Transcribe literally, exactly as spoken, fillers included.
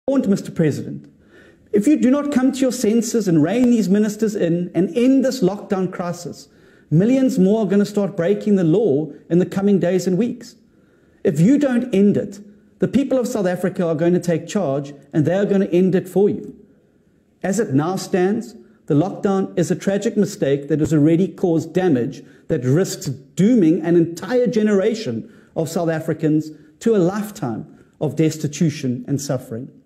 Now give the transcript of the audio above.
warned, Mister President, if you do not come to your senses and rein these ministers in and end this lockdown crisis, millions more are going to start breaking the law in the coming days and weeks. If you don't end it, the people of South Africa are going to take charge and they are going to end it for you. As it now stands, the lockdown is a tragic mistake that has already caused damage that risks dooming an entire generation of South Africans to a lifetime of destitution and suffering.